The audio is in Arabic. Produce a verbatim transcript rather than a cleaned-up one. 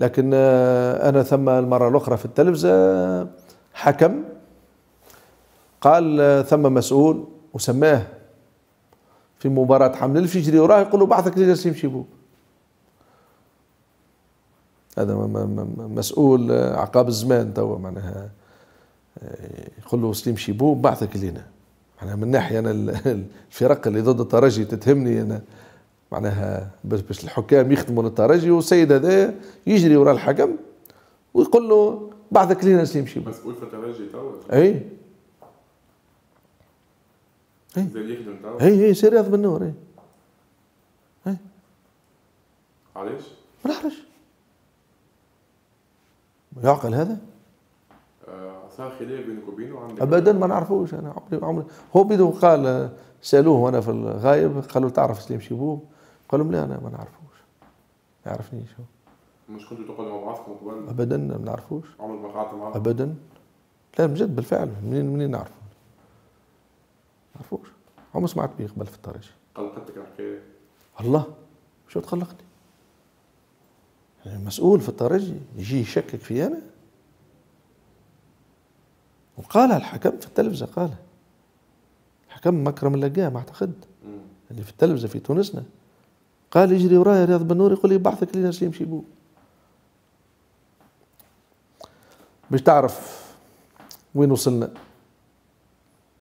لكن أنا ثم المرة الأخرى في التلفزة حكم قال ثم مسؤول وسماه في مباراة حمل الف يجري وراه يقول له بعثك لي نسيم شيبوب. هذا مسؤول عقاب الزمان توا معناها يقول له سليم شيبوب بعثك لينا. معناها من ناحية أنا الفرق اللي ضد الترجي تتهمني أنا معناها باش الحكام يخدموا للترجي والسيد هذا يجري وراء الحكم ويقول له بعثك لينا سليم شيبوب. مسؤول في الترجي توا؟ اي اي زي يخدم توا؟ اي اي سي رياض بن نور. اي اي علاش؟ ما نعرفش يعقل هذا؟ صار خلاف بينك وبينه عندك؟ ابدا ما نعرفوش انا عمري عمري هو بيدو قال سالوه وانا في الغايب قالوا تعرف سليم شيبوب؟ قال لهم لا انا ما نعرفوش ما يعرفنيش هو. مش كنتوا تقعدوا مع بعضكم قبل؟ ابدا ما نعرفوش. عمرك ما قعدت معاه؟ ابدا لا بجد بالفعل منين منين نعرفه؟ ما نعرفوش عمري سمعت به قبل في الترجي. قلقتك الحكايه؟ الله شو تقلقني؟ يعني مسؤول في الترجي يجي يشكك في انا؟ وقالها الحكم في التلفزة قالها الحكم مكرم اللقام اعتقد اللي في التلفزة في تونسنا قال يجري ورايا رياض بن نور يقول لي بعثك لي نسيم شيبوب. باش تعرف وين وصلنا.